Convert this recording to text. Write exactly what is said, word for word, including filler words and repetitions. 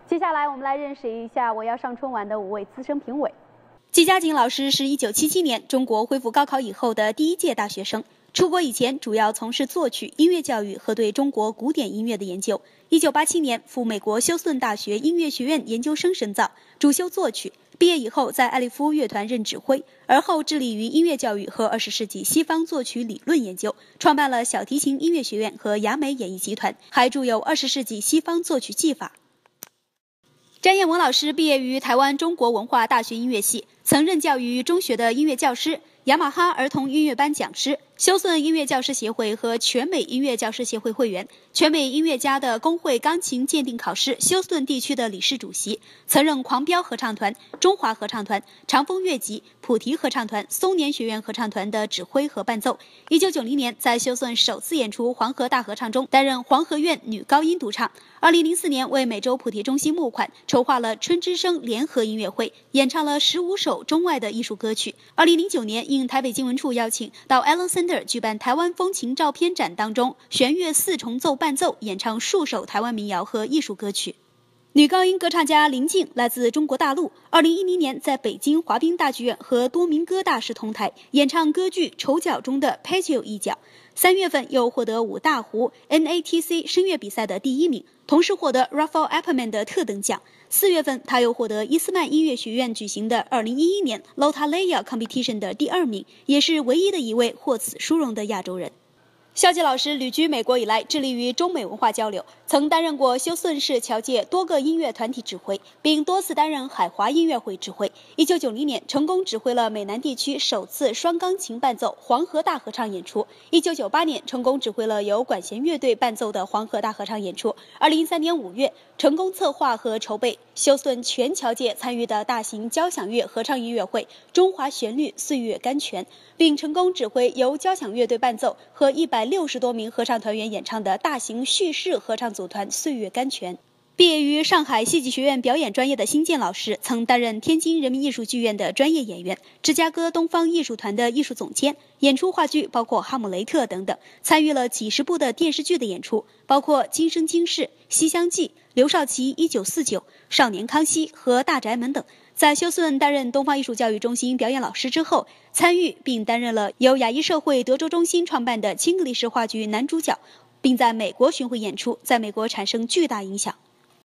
接下来我们来认识一下我要上春晚的五位资深评委。 季佳景老师是一九七七年中国恢复高考以后的第一届大学生，出国以前主要从事作曲、音乐教育和对中国古典音乐的研究。一九八七年赴美国休斯顿大学音乐学院研究生深造，主修作曲。毕业以后在艾利夫乐团任指挥，而后致力于音乐教育和二十世纪西方作曲理论研究，创办了小提琴音乐学院和雅美演艺集团，还著有《二十世纪西方作曲技法》。詹艳文老师毕业于台湾中国文化大学音乐系，曾任教于中学的音乐教师、雅马哈儿童音乐班讲师、休斯顿音乐教师协会和全美音乐教师协会会员，全美音乐家的工会钢琴鉴定考试休斯顿地区的理事主席，曾任狂飙合唱团、中华合唱团、长风乐集、普提合唱团、松年学院合唱团的指挥和伴奏。一九九零年在休斯顿首次演出黄河大合唱中担任黄河院女高音独唱。二零零四年为美洲普提中心募款，筹划了春之声联合音乐会，演唱了十五首中外的艺术歌曲。二零零九年应台北经文处邀请，到 Allen Center 举办台湾风情照片展当中，弦乐四重奏伴奏演唱数首台湾民谣和艺术歌曲。女高音歌唱家林静来自中国大陆，二零一零年在北京华彬大剧院和多明戈大师同台演唱歌剧《丑角》中的 Petio 一角。三月份又获得五大湖 N A T C 声乐比赛的第一名，同时获得 Raphael Appelman 的特等奖。四月份，他又获得伊斯曼音乐学院举行的二零一一年 Lotalaya Competition 的第二名，也是唯一的一位获此殊荣的亚洲人。肖季老师旅居美国以来，致力于中美文化交流，曾担任过休斯顿市侨界多个音乐团体指挥，并多次担任海华音乐会指挥。一九九零年成功指挥了美南地区首次双钢琴伴奏黄河大合唱演出。一九九八年成功指挥了由管弦乐队伴奏的黄河大合唱演出。二零一三年五月成功策划和筹备休斯顿全侨界参与的大型交响乐合唱音乐会《中华旋律岁月甘泉》，并成功指挥由交响乐队伴奏和一百六十多名合唱团员演唱的大型叙事合唱组团《岁月甘泉》。毕业于上海戏剧学院表演专业的辛健老师，曾担任天津人民艺术剧院的专业演员，芝加哥东方艺术团的艺术总监，演出话剧包括《哈姆雷特》等等，参与了几十部的电视剧的演出，包括《今生今世》《西厢记》、刘少奇一九四九、少年康熙和大宅门等。在休斯顿担任东方艺术教育中心表演老师之后，参与并担任了由亚裔社会德州中心创办的青格里士话剧男主角，并在美国巡回演出，在美国产生巨大影响。